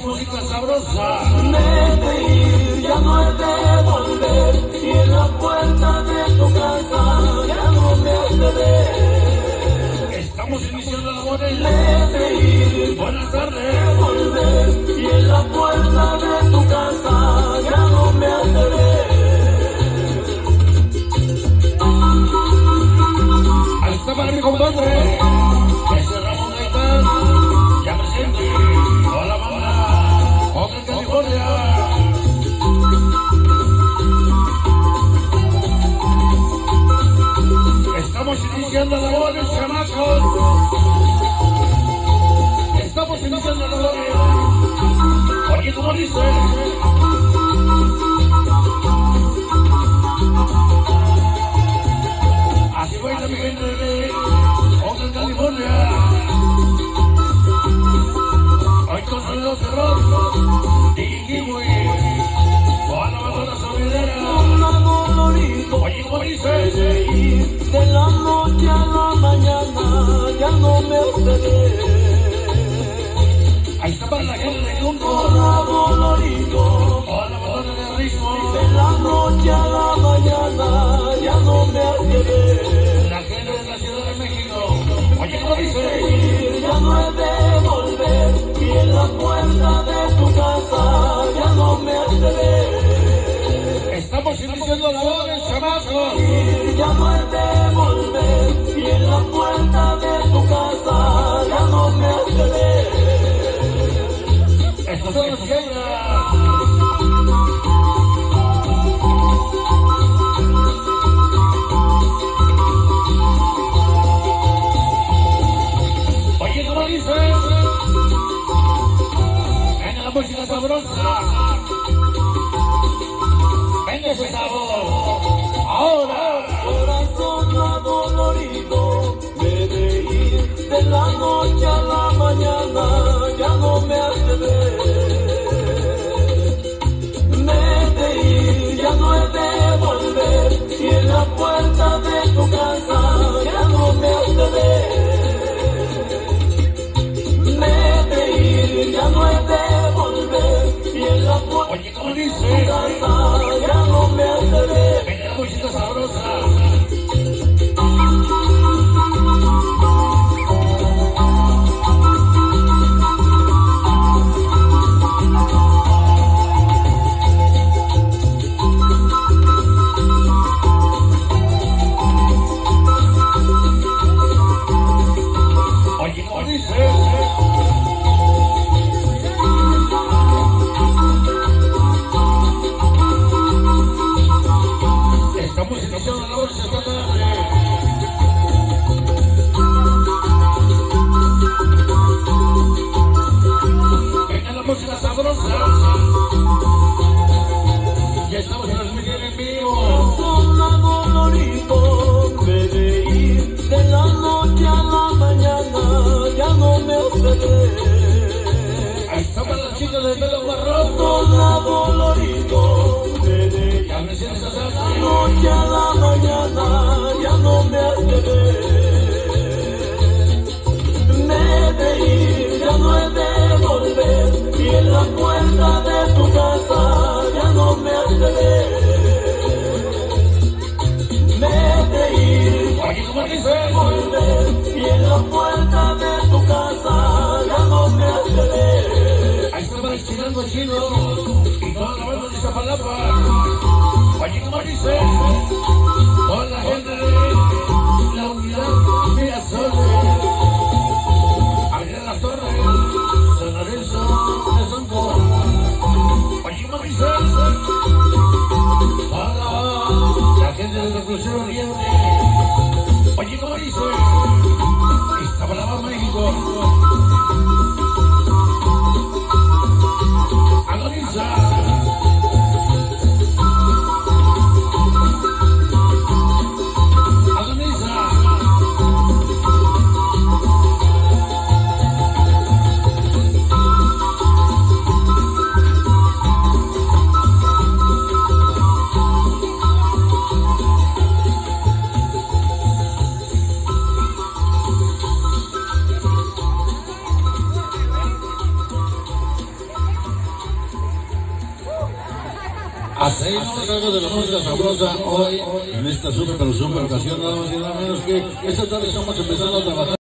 música sabrosa. Me de ir, ya no he de volver, y en la puerta de tu casa ya no me has de ver. Estamos iniciando labores. Me de ir, Buenas tardes. volver, y en la puerta de tu casa ya no me has de ver. Ahí está para mi compadre, ese Ramón Gaitán, ya presente, toda la banda, Oakland, California. Estamos iniciando labores, chamacos. Estamos iniciando labores. Oye, ¿cómo dice? Así baila mi gente de Oakland, California. Hoy con sonido terror y kiwi, toda la banda sonidera. Oye, ¿cómo dice? De la noche a la mañana ya no me observé. Ahí está para la gente de Junco, Dolorido, toda la banda de ritmo. de la noche a la mañana ya no me observé. La gente de la Ciudad de México. Oye, ¿cómo dice? Ya no he de volver, y en la puerta de tu casa ya no me observé. Estamos iniciando labores, chamacos. Ya no he de volver, y en la puerta de tu casa ya no me observé. Estos son los que Oye, ¿cómo dice? Venga la música sabrosa. Venga ese sabor. Ahora. Corazón adolorido, me de ir de la noche a la mañana ya no me hace ver. Me de ir, ya no he de volver, y en la puerta de tu casa ya no me hace ver. Me de ir, ya no he de volver, y en la puerta Oye, ¿cómo de dice? tu casa ya no me hace ver. Venga la música sabrosa. Oye, ¿cómo dice? Estamos iniciando la bolsa esta tarde. Venga la música sabrosa. Ya estamos en transmisión en vivo. Corazón adolorido, me de ir de la noche a la mañana ya no me observé. Ahí está para las chicas del pelo marrón. Corazón adolorido, me de ir Ya me siento de la así. noche a la mañana ya no me observé. Me de ir, ya no he de volver, y en la puerta de tu casa ya no me observé. Me de ir, Oye, ¿cómo dice? volver, y en la puerta de tu casa ya no me hace ver. Ahí está para el chilango chino y toda la banda de Iztapalapa. Oye, ¿cómo dice? Toda la gente de la unidad Mirasol, Avenida Las Torres, San Lorenzo de Sonco. Oye, ¿cómo dice? Toda la gente de Reclusión Oriente. Oye, ¿cómo dice? Iztapalapa, México. Agoniza. Agoniza. Hacemos algo de la música sabrosa hoy en esta super ocasión, nada más y nada menos que esta tarde estamos empezando a trabajar.